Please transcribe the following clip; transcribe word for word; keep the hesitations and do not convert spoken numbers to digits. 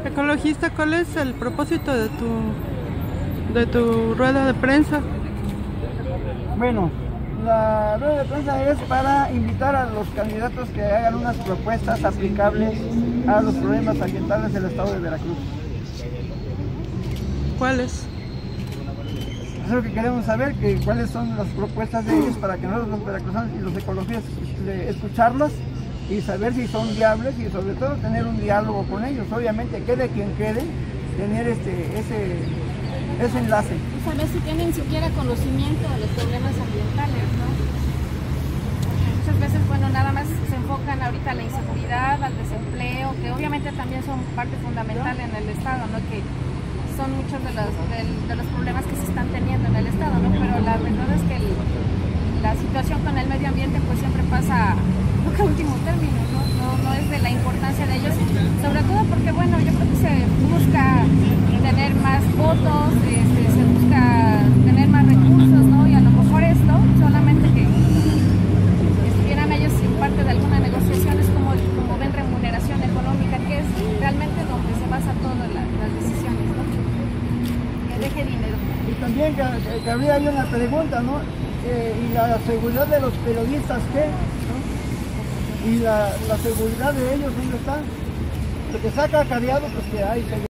Ecologista, ¿cuál es el propósito de tu, de tu rueda de prensa? Bueno, la rueda de prensa es para invitar a los candidatos que hagan unas propuestas aplicables a los problemas ambientales del estado de Veracruz. ¿Cuáles? Es lo que queremos saber, que cuáles son las propuestas de ellos para que nosotros los veracruzanos y los ecologistas escucharlas y saber si son viables y sobre todo tener un diálogo con ellos. Obviamente quede quien quede, tener este, ese, ese enlace. Y saber si tienen siquiera conocimiento de los problemas ambientales, ¿no? Muchas veces, bueno, nada más se enfocan ahorita a la inseguridad, al desempleo, que obviamente también son parte fundamental en el Estado, ¿no? Que son muchos de los, de, de los problemas que se están teniendo en el Estado, ¿no? Pero la verdad es que el, la situación con el medio ambiente pues siempre pasa a último término, ¿no? No, no es de la importancia de ellos, sobre todo porque, bueno, yo creo que se busca tener más votos, este, se busca tener más recursos, ¿no? Y a lo mejor esto, solamente que estuvieran ellos en parte de alguna negociación, es como, como ven remuneración económica, que es realmente donde se basa todas las, las decisiones, ¿no? Que deje dinero. Y también que, que habría ahí una pregunta, ¿no? Eh, ¿Y la seguridad de los periodistas qué? ¿No? ¿Y la, la seguridad de ellos dónde está? Lo que saca careado, pues que hay seguridad.